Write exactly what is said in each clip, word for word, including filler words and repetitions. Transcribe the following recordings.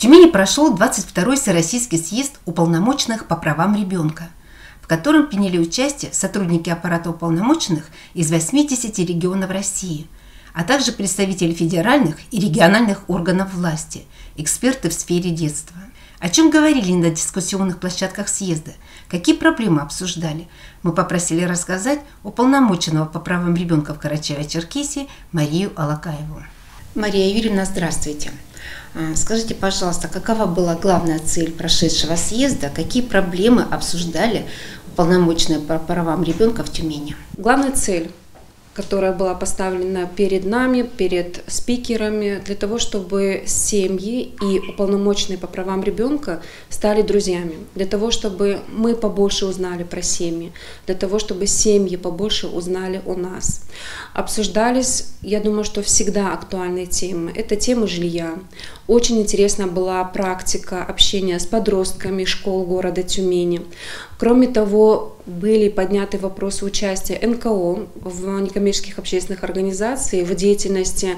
Тюмени прошел двадцать второй Всероссийский съезд уполномоченных по правам ребенка, в котором приняли участие сотрудники аппарата уполномоченных из восьмидесяти регионов России, а также представители федеральных и региональных органов власти, эксперты в сфере детства. О чем говорили на дискуссионных площадках съезда, какие проблемы обсуждали, мы попросили рассказать уполномоченного по правам ребенка в Карачаево-Черкесии Марию Алакаеву. Мария Юрьевна, здравствуйте. Скажите, пожалуйста, какова была главная цель прошедшего съезда, какие проблемы обсуждали уполномоченные по правам ребенка в Тюмени? Главная цель, которая была поставлена перед нами, перед спикерами, для того, чтобы семьи и уполномоченные по правам ребенка стали друзьями, для того, чтобы мы побольше узнали про семьи, для того, чтобы семьи побольше узнали о нас. Обсуждались, я думаю, что всегда актуальные темы. Это тема жилья. Очень интересна была практика общения с подростками школ города Тюмени. Кроме того, были подняты вопросы участия эн ка о в некоммерческих общественных организациях в деятельности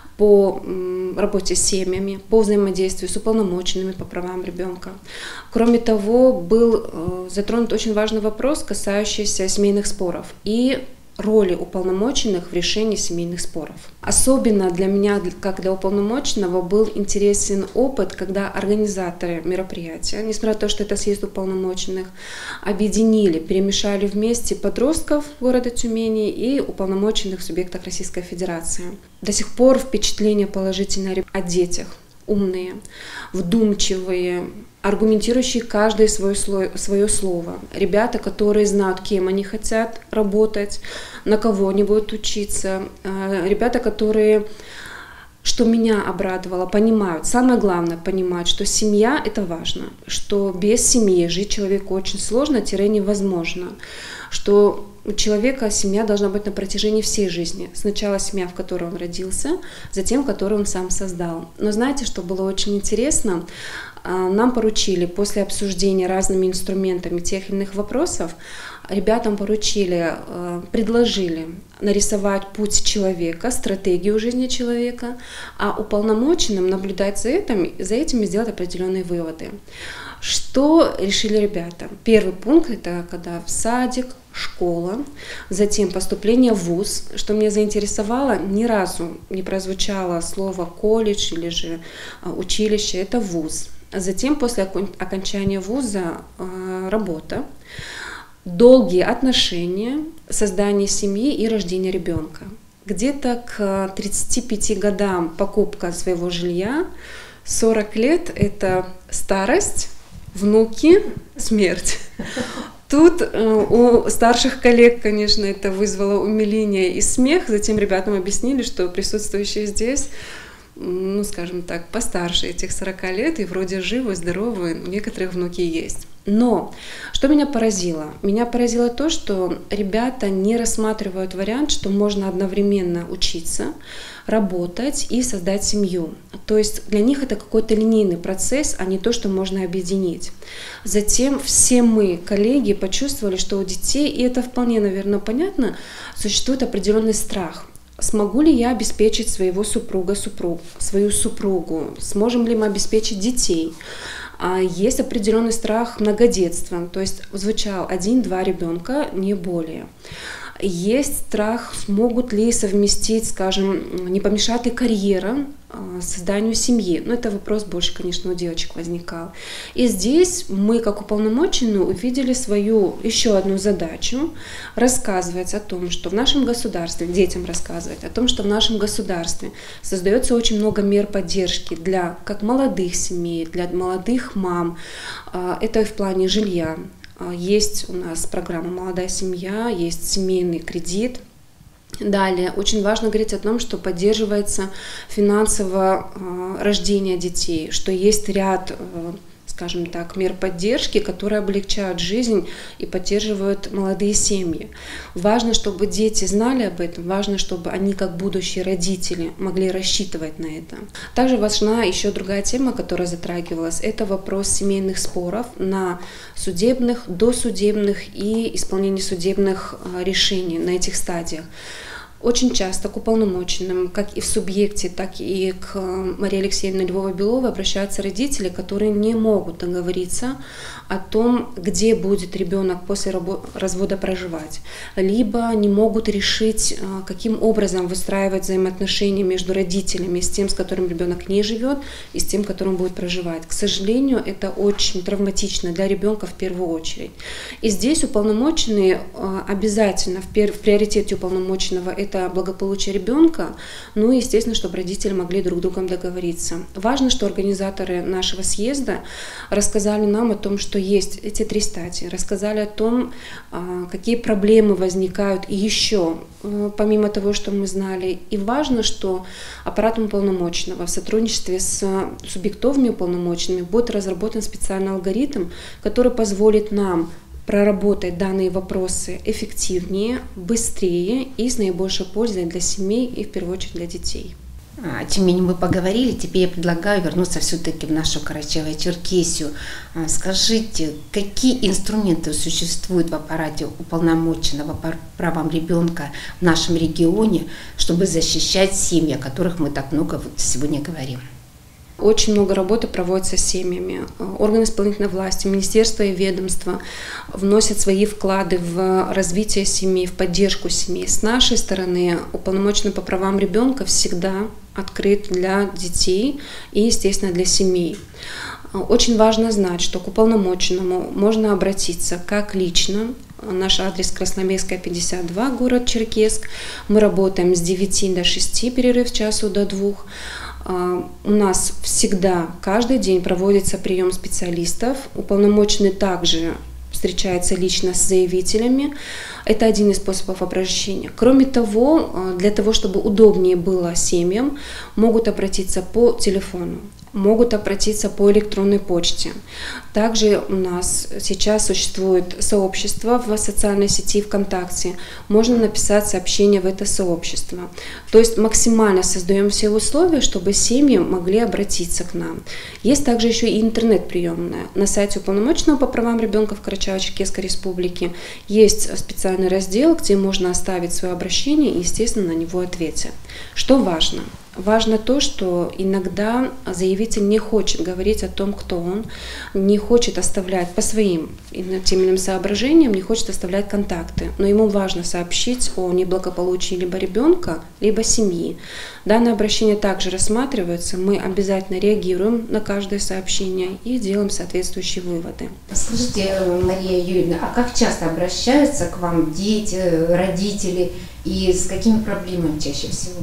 по работе с семьями, по взаимодействию с уполномоченными по правам ребенка. Кроме того, был затронут очень важный вопрос, касающийся семейных споров и роли уполномоченных в решении семейных споров. Особенно для меня, как для уполномоченного, был интересен опыт, когда организаторы мероприятия, несмотря на то, что это съезд уполномоченных, объединили, перемешали вместе подростков города Тюмени и уполномоченных в субъектах Российской Федерации. До сих пор впечатление положительное о детях. Умные, вдумчивые, аргументирующие каждое свое, свое слово. Ребята, которые знают, кем они хотят работать, на кого они будут учиться. Ребята, которые, что меня обрадовало, понимают, самое главное, понимают, что семья – это важно, что без семьи жить человеку очень сложно, тире невозможно, что у человека семья должна быть на протяжении всей жизни. Сначала семья, в которой он родился, затем, которую он сам создал. Но знаете, что было очень интересно? Нам поручили после обсуждения разными инструментами тех или иных вопросов, ребятам поручили, предложили нарисовать путь человека, стратегию жизни человека, а уполномоченным наблюдать за этим, за этим и сделать определенные выводы. Что решили ребята? Первый пункт – это когда в садик, школа, затем поступление в вуз. Что меня заинтересовало, ни разу не прозвучало слово колледж или же училище, это вуз. Затем после окончания вуза работа, долгие отношения, создание семьи и рождение ребенка. Где-то к тридцати пяти годам покупка своего жилья, сорок лет – это старость, внуки, смерть. Тут э, у старших коллег, конечно, это вызвало умиление и смех. Затем ребятам объяснили, что присутствующие здесь, ну, скажем так, постарше этих сорока лет и вроде живы, здоровы, у некоторых внуки есть. Но что меня поразило? Меня поразило то, что ребята не рассматривают вариант, что можно одновременно учиться, работать и создать семью. То есть для них это какой-то линейный процесс, а не то, что можно объединить. Затем все мы, коллеги, почувствовали, что у детей, и это вполне, наверное, понятно, существует определенный страх. Смогу ли я обеспечить своего супруга, супруг, свою супругу? Сможем ли мы обеспечить детей? Есть определенный страх многодетства, то есть звучал один-два ребенка, не более. Есть страх, смогут ли совместить, скажем, не помешает ли карьера созданию семьи. Но это вопрос больше, конечно, у девочек возникал. И здесь мы, как уполномоченные, увидели свою еще одну задачу – рассказывать о том, что в нашем государстве, детям рассказывать о том, что в нашем государстве создается очень много мер поддержки для как молодых семей, для молодых мам. Это и в плане жилья. Есть у нас программа «Молодая семья», есть семейный кредит. Далее, очень важно говорить о том, что поддерживается финансово рождение детей, что есть ряд, скажем так, мер поддержки, которые облегчают жизнь и поддерживают молодые семьи. Важно, чтобы дети знали об этом, важно, чтобы они, как будущие родители, могли рассчитывать на это. Также важна еще другая тема, которая затрагивалась, это вопрос семейных споров на судебных, досудебных и исполнении судебных решений на этих стадиях. Очень часто к уполномоченным, как и в субъекте, так и к Марии Алексеевне Львовой-Беловой обращаются родители, которые не могут договориться о том, где будет ребенок после развода проживать, либо не могут решить, каким образом выстраивать взаимоотношения между родителями, с тем, с которым ребенок не живет, и с тем, которым будет проживать. К сожалению, это очень травматично для ребенка в первую очередь. И здесь уполномоченный обязательно, в приоритете уполномоченного это это благополучие ребенка, ну и, естественно, чтобы родители могли друг с другом договориться. Важно, что организаторы нашего съезда рассказали нам о том, что есть эти три стати, рассказали о том, какие проблемы возникают и еще, помимо того, что мы знали. И важно, что аппаратом уполномоченного в сотрудничестве с субъектовыми уполномоченными будет разработан специальный алгоритм, который позволит нам проработать данные вопросы эффективнее, быстрее и с наибольшей пользой для семей и в первую очередь для детей. О Тюмени мы поговорили, теперь я предлагаю вернуться все-таки в нашу Карачаево-Черкесию. Скажите, какие инструменты существуют в аппарате уполномоченного по правам ребенка в нашем регионе, чтобы защищать семьи, о которых мы так много вот сегодня говорим? Очень много работы проводится с семьями. Органы исполнительной власти, министерства и ведомства вносят свои вклады в развитие семей, в поддержку семей. С нашей стороны уполномоченный по правам ребенка всегда открыт для детей и, естественно, для семей. Очень важно знать, что к уполномоченному можно обратиться как лично. Наш адрес Красноармейская, пятьдесят два, город Черкесск. Мы работаем с девяти до шести, перерыв с часу до двух. У нас всегда, каждый день проводится прием специалистов. Уполномоченный также встречается лично с заявителями. Это один из способов обращения. Кроме того, для того, чтобы удобнее было семьям, могут обратиться по телефону, могут обратиться по электронной почте. Также у нас сейчас существует сообщество в социальной сети ВКонтакте. Можно написать сообщение в это сообщество. То есть максимально создаем все условия, чтобы семьи могли обратиться к нам. Есть также еще и интернет-приемная. На сайте уполномоченного по правам ребенка в Карачаево-Черкесской республике есть специальный раздел, где можно оставить свое обращение и, естественно, на него ответят. Что важно? Важно то, что иногда заявитель не хочет говорить о том, кто он, не хочет оставлять по своим тем или иным соображениям, не хочет оставлять контакты. Но ему важно сообщить о неблагополучии либо ребенка, либо семьи. Данное обращение также рассматривается, мы обязательно реагируем на каждое сообщение и делаем соответствующие выводы. Скажите, Мария Юрьевна, а как часто обращаются к вам дети, родители и с какими проблемами чаще всего?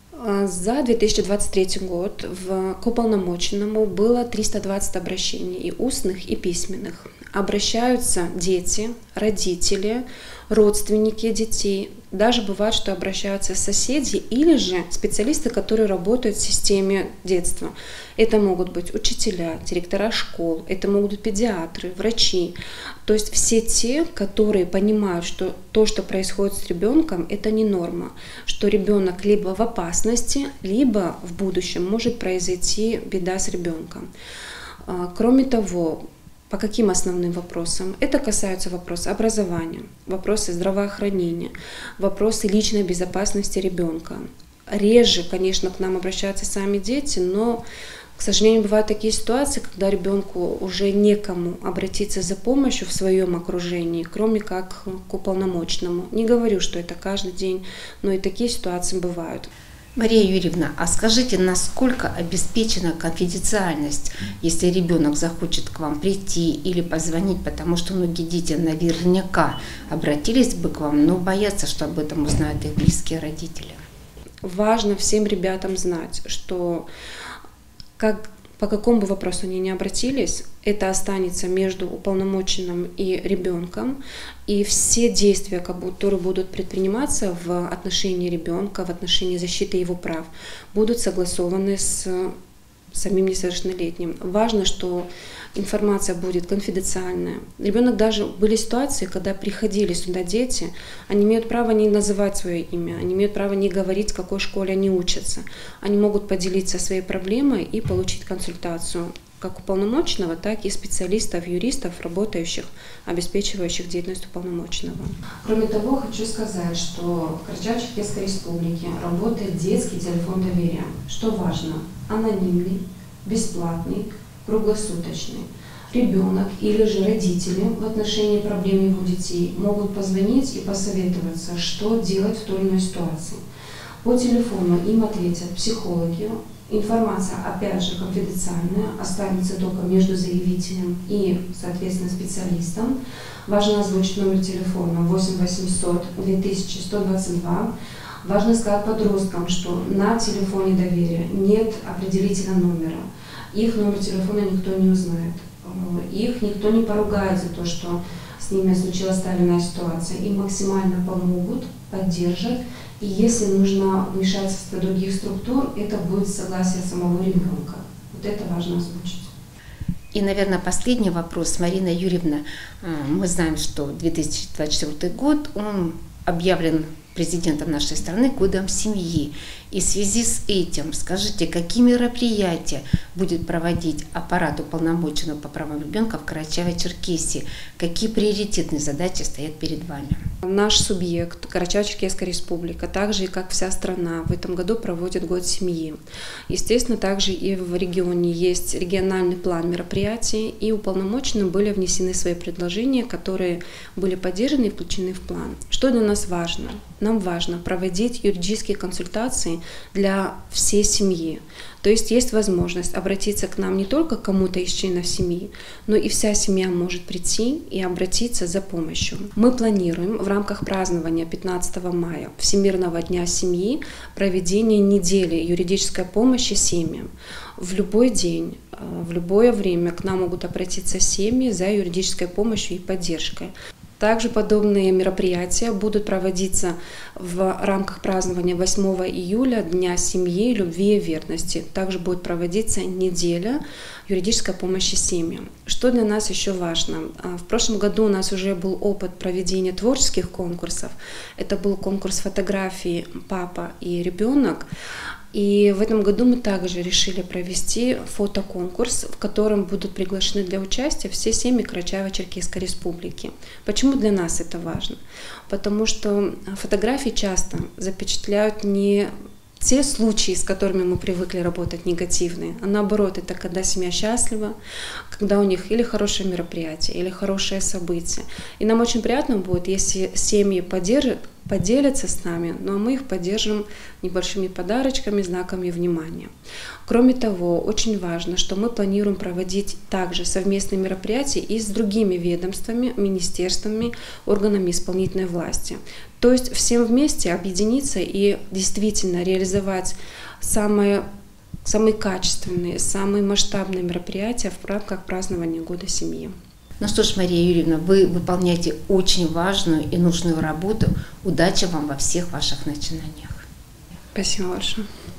За две тысячи двадцать третий год в, к уполномоченному было триста двадцать обращений, и устных, и письменных. Обращаются дети, родители, родственники детей. Даже бывает, что обращаются соседи или же специалисты, которые работают в системе детства. Это могут быть учителя, директора школ, это могут быть педиатры, врачи. То есть все те, которые понимают, что то, что происходит с ребенком, это не норма, что ребенок либо в опасности, либо в будущем может произойти беда с ребенком. Кроме того, по каким основным вопросам? Это касается вопроса образования, вопросы здравоохранения, вопросы личной безопасности ребенка. Реже, конечно, к нам обращаются сами дети, но, к сожалению, бывают такие ситуации, когда ребенку уже некому обратиться за помощью в своем окружении, кроме как к уполномоченному. Не говорю, что это каждый день, но и такие ситуации бывают. Мария Юрьевна, а скажите, насколько обеспечена конфиденциальность, если ребенок захочет к вам прийти или позвонить, потому что многие дети наверняка обратились бы к вам, но боятся, что об этом узнают их близкие родители? Важно всем ребятам знать, что как, по какому бы вопросу они ни обратились, это останется между уполномоченным и ребенком, и все действия, которые будут предприниматься в отношении ребенка, в отношении защиты его прав, будут согласованы с самим несовершеннолетним. Важно, что информация будет конфиденциальная. Ребенок, даже были ситуации, когда приходили сюда дети, они имеют право не называть свое имя, они имеют право не говорить, в какой школе они учатся. Они могут поделиться своей проблемой и получить консультацию. как уполномоченного, так и специалистов, юристов, работающих, обеспечивающих деятельность уполномоченного. Кроме того, хочу сказать, что в Карачаево-Черкесской Республике работает детский телефон доверия. Что важно? Анонимный, бесплатный, круглосуточный. Ребенок или же родители в отношении проблем его детей могут позвонить и посоветоваться, что делать в той или иной ситуации. По телефону им ответят психологи. Информация, опять же, конфиденциальная, останется только между заявителем и, соответственно, специалистом. Важно озвучить номер телефона восемь восемьсот две тысячи сто двадцать два. Важно сказать подросткам, что на телефоне доверия нет определителя номера. Их номер телефона никто не узнает. Их никто не поругает за то, что с ними случилась та или иная ситуация. Им максимально помогут, поддержат. И если нужно вмешательство других структур, это будет согласие самого ребенка. Вот это важно озвучить. И, наверное, последний вопрос, Марина Юрьевна. Мы знаем, что две тысячи двадцать четвёртый год, он объявлен президентом нашей страны годом семьи. И в связи с этим скажите, какие мероприятия будет проводить аппарат уполномоченного по правам ребенка в Карачаево-Черкесии? Какие приоритетные задачи стоят перед вами? Наш субъект, Карачаево-Черкесская Республика, так же и как вся страна, в этом году проводит год семьи. Естественно, также и в регионе есть региональный план мероприятий, и уполномоченным были внесены свои предложения, которые были поддержаны и включены в план. Что для нас важно? Нам важно проводить юридические консультации для всей семьи. То есть есть возможность обратиться к нам не только к кому-то из членов семьи, но и вся семья может прийти и обратиться за помощью. Мы планируем в рамках празднования пятнадцатого мая Всемирного дня семьи проведение недели юридической помощи семьям. В любой день, в любое время к нам могут обратиться семьи за юридической помощью и поддержкой. Также подобные мероприятия будут проводиться в рамках празднования восьмого июля, Дня семьи, любви и верности. Также будет проводиться неделя юридической помощи семьям. Что для нас еще важно? В прошлом году у нас уже был опыт проведения творческих конкурсов. Это был конкурс фотографии «Папа и ребенок». И в этом году мы также решили провести фотоконкурс, в котором будут приглашены для участия все семьи Карачаево-Черкесской Республики. Почему для нас это важно? Потому что фотографии часто запечатляют не те случаи, с которыми мы привыкли работать, негативные, а наоборот, это когда семья счастлива, когда у них или хорошее мероприятие, или хорошее событие. И нам очень приятно будет, если семьи поддержат, поделятся с нами, ну а мы их поддержим небольшими подарочками, знаками внимания. Кроме того, очень важно, что мы планируем проводить также совместные мероприятия и с другими ведомствами, министерствами, органами исполнительной власти. То есть всем вместе объединиться и действительно реализовать самые, самые качественные, самые масштабные мероприятия в рамках празднования Года семьи. Ну что ж, Мария Юрьевна, вы выполняете очень важную и нужную работу. Удачи вам во всех ваших начинаниях. Спасибо большое.